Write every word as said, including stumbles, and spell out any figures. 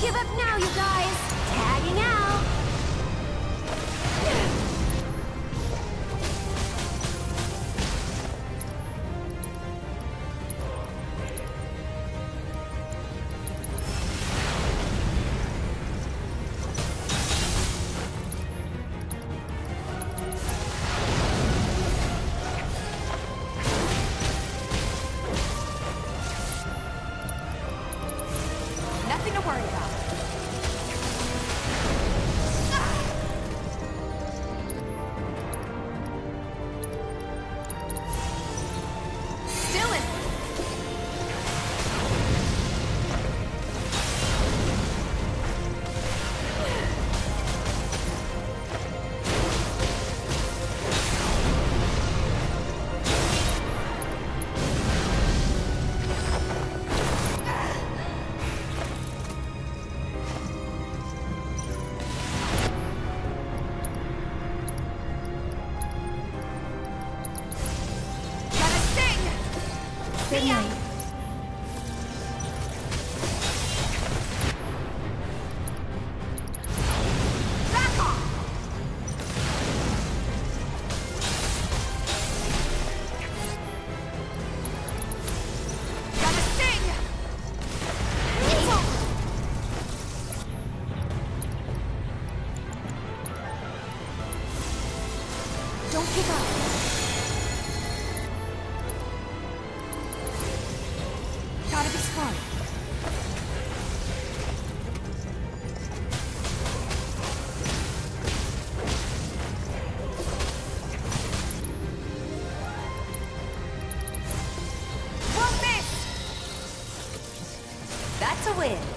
give up now, you guys. Tagging out. Nothing to worry about. Still in. Good night. Back off! Gotta sting! It's over! Don't give up. Gotta be smart. Won't miss! That's a win.